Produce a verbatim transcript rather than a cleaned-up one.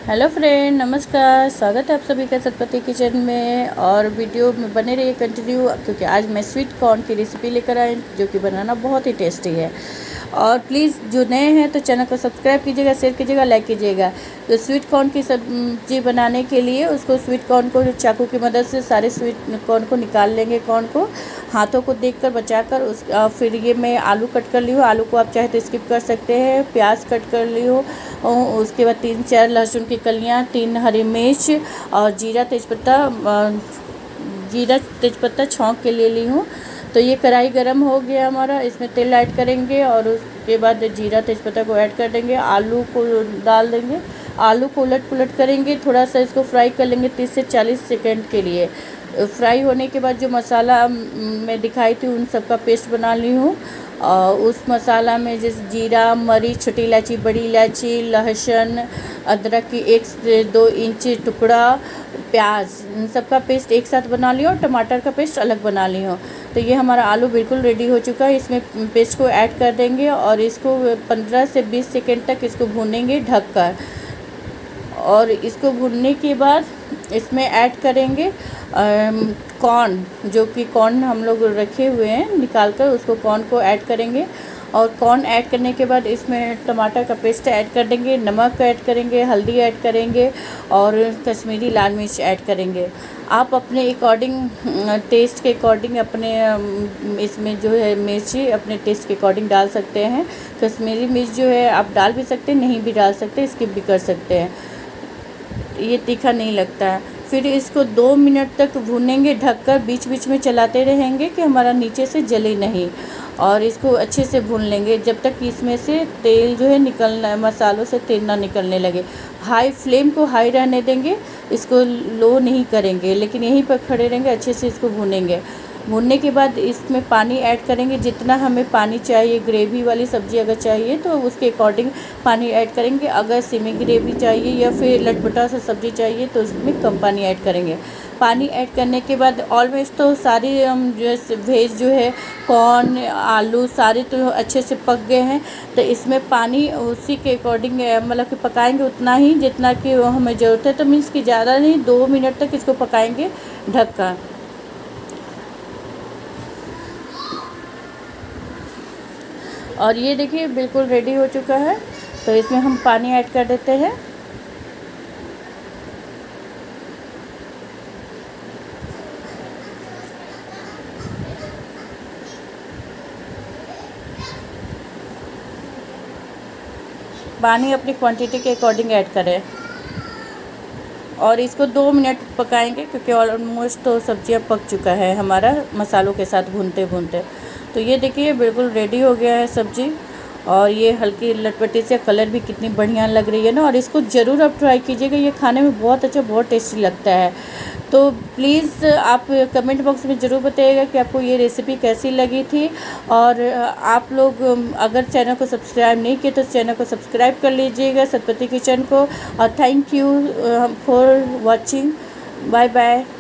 Hello friend, नमस्कार। स्वागत है आप सभी का सतपति किचन में। और वीडियो में बने रहिए कंटिन्यू, क्योंकि आज मैं स्वीट कॉर्न की रेसिपी लेकर आई जो कि बनाना बहुत ही टेस्टी है। और प्लीज़ जो नए हैं तो चैनल को सब्सक्राइब कीजिएगा, शेयर कीजिएगा, लाइक कीजिएगा। तो स्वीट कॉर्न की सब्जी बनाने के लिए उसको स्वीट कॉर्न को चाकू की मदद से सारे स्वीट कॉर्न को निकाल लेंगे। कॉर्न को हाथों को देखकर बचाकर उस फिर ये मैं आलू कट कर ली हूँ। आलू को आप चाहे तो स्किप कर सकते हैं। प्याज कट कर ली हूँ। उसके बाद तीन चार लहसुन की कलियाँ, तीन हरी मिर्च और जीरा तेज़पत्ता जीरा तेज़पत्ता छौंक के ले ली हूँ। तो ये कढ़ाई गरम हो गया हमारा, इसमें तेल ऐड करेंगे और उसके बाद जीरा तेज़पत्ता को ऐड कर देंगे। आलू को डाल देंगे। आलू को उलट पुलट करेंगे, थोड़ा सा इसको फ्राई कर लेंगे तीस से चालीस सेकंड के लिए। फ्राई होने के बाद जो मसाला मैं दिखाई थी उन सब का पेस्ट बना ली हूँ। और उस मसाला में जैसे जीरा, मरीच, छोटी इलायची, बड़ी इलायची, लहसुन, अदरक की एक से दो इंच टुकड़ा, प्याज, इन सब का पेस्ट एक साथ बना लिया और टमाटर का पेस्ट अलग बना ली हूँ। तो ये हमारा आलू बिल्कुल रेडी हो चुका है। इसमें पेस्ट को ऐड कर देंगे और इसको पंद्रह से बीस सेकंड तक इसको भूनेंगे ढककर। और इसको भूनने के बाद इसमें ऐड करेंगे कॉर्न, जो कि कॉर्न हम लोग रखे हुए हैं निकाल कर, उसको कॉर्न को ऐड करेंगे। और कॉर्न ऐड करने के बाद इसमें टमाटर का पेस्ट ऐड कर देंगे, नमक ऐड करेंगे, हल्दी ऐड करेंगे और कश्मीरी लाल मिर्च ऐड करेंगे। आप अपने अकॉर्डिंग, टेस्ट के अकॉर्डिंग अपने इसमें जो है मिर्ची अपने टेस्ट के अकॉर्डिंग डाल सकते हैं। कश्मीरी मिर्च जो है आप डाल भी सकते हैं, नहीं भी डाल सकते, स्किप भी कर सकते हैं, ये तीखा नहीं लगता है। फिर इसको दो मिनट तक भूनेंगे ढककर, बीच बीच में चलाते रहेंगे कि हमारा नीचे से जले नहीं। और इसको अच्छे से भून लेंगे जब तक इसमें से तेल जो है निकलना, मसालों से तेल ना निकलने लगे। हाई फ्लेम को हाई रहने देंगे, इसको लो नहीं करेंगे, लेकिन यहीं पर खड़े रहेंगे, अच्छे से इसको भूनेंगे। भूनने के बाद इसमें पानी ऐड करेंगे, जितना हमें पानी चाहिए। ग्रेवी वाली सब्ज़ी अगर चाहिए तो उसके अकॉर्डिंग पानी ऐड करेंगे। अगर सेमी ग्रेवी चाहिए या फिर लटपटा सा सब्ज़ी चाहिए तो उसमें कम पानी ऐड करेंगे। पानी ऐड करने के बाद ऑलमोस्ट तो सारी हम जो है वेज जो है कॉर्न, आलू सारे तो अच्छे से पक गए हैं। तो इसमें पानी उसी के अकॉर्डिंग मतलब कि पकाएंगे उतना ही जितना कि हमें ज़रूरत है। तो मीन्स कि ज़्यादा नहीं, दो मिनट तक इसको पकाएंगे ढक कर। और ये देखिए बिल्कुल रेडी हो चुका है। तो इसमें हम पानी ऐड कर देते हैं। पानी अपनी क्वांटिटी के अकॉर्डिंग ऐड करें और इसको दो मिनट पकाएंगे, क्योंकि ऑलमोस्ट तो सब्जियां पक चुका है हमारा मसालों के साथ भूनते भूनते। तो ये देखिए बिल्कुल रेडी हो गया है सब्ज़ी। और ये हल्की लटपटी से कलर भी कितनी बढ़िया लग रही है ना। और इसको ज़रूर आप ट्राई कीजिएगा, ये खाने में बहुत अच्छा, बहुत टेस्टी लगता है। तो प्लीज़ आप कमेंट बॉक्स में ज़रूर बताइएगा कि आपको ये रेसिपी कैसी लगी थी। और आप लोग अगर चैनल को सब्सक्राइब नहीं किए तो चैनल को सब्सक्राइब कर लीजिएगा, सतपति किचन को। और thank you for watching. Bye bye.